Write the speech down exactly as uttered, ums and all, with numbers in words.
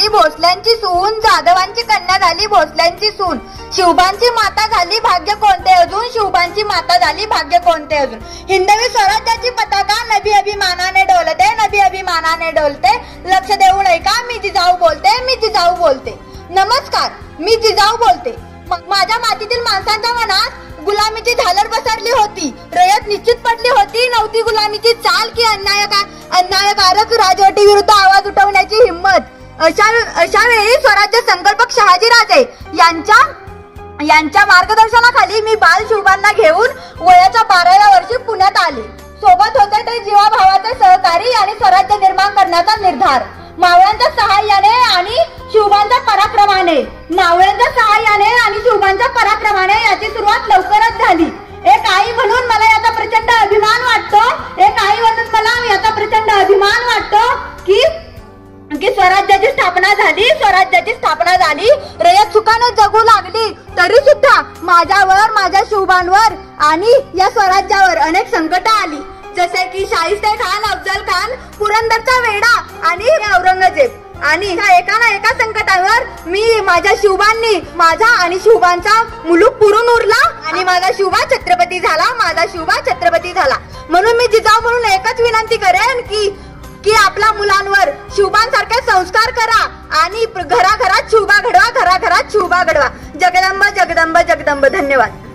भोसल्यांची सून, जाधवांची कन्या झाली भोसल्यांची सून, शिवबांची माता झाली भाग्य कोणते अजून, शिवबांची माता झाली भाग्य कोणते अजून। हिंदवी स्वराज्याची पताका नभी अभिमानाने डोलते, नभी अभिमानाने डोलते, लक्ष देऊ नये का मी जिजाऊ बोलते, मी जिजाऊ बोलते। नमस्कार, मी जिजाऊ बोलते। माझ्या मातीतील माणसांच्या मनात गुलामीची झालर पसरली होती, रयत निश्चित पडली होती, नव्हती गुलामीची चाल की अन्यायका अन्यायकारक राजवटी विरुद्ध आवाज उठवण्याची हिंमत। अशा अशा वेळी स्वराज्य संकल्पक शहाजीराजे यांच्या यांच्या मार्गदर्शनाखाली मी बाल शिवबांना घेऊन वयाच्या बाराव्या वर्षी पुण्यात आले। सोबत होते ते जीवाभावाचे सहकारी आणि स्वराज्य निर्माण करण्याचा निर्धार। मावळ्यांच्या सहाय्याने आणि शिवबांच्या पराक्रमाने मावळ्यांच्या सहाय्याने आणि शिवबांच्या पराक्रमाने याची सुरुवात लवकरच झाली। एक आई म्हणून मला याचा प्रचंड अभिमान वाटतो, एक आई म्हणून मला याचा प्रचंड अभिमान वाटतो की की स्वराज्याची स्थापना झाली, स्वराज्याची स्थापना झाली, रयत सुखाने जगू लागली, तरी सुद्धा माझ्यावर, माझ्या शिवबांवर आणि या स्वराज्यावर अनेक संकट आली, जसे की शाहिस्ते खान, अफजल खान, पुरंदरचा वेढा आणि औरंगजेब। आणि ह्या एका ना एका संकटावर मी माझ्या शिवबांनी माझा आणि शिवबांचा मुलूक पुरून उरला आणि माझा शिवबा छत्रपती झाला, माझा शिवबा छत्रपती झाला। म्हणून मी जिजाऊ म्हणून एकच विनंती करेन की की आपल्या मुलांवर शिवबांसारखे संस्कार करा आणि घराघरात शिवबा घडवा, घराघरात शिवबा घडवा। जगदंब जगदंब जगदंब। धन्यवाद।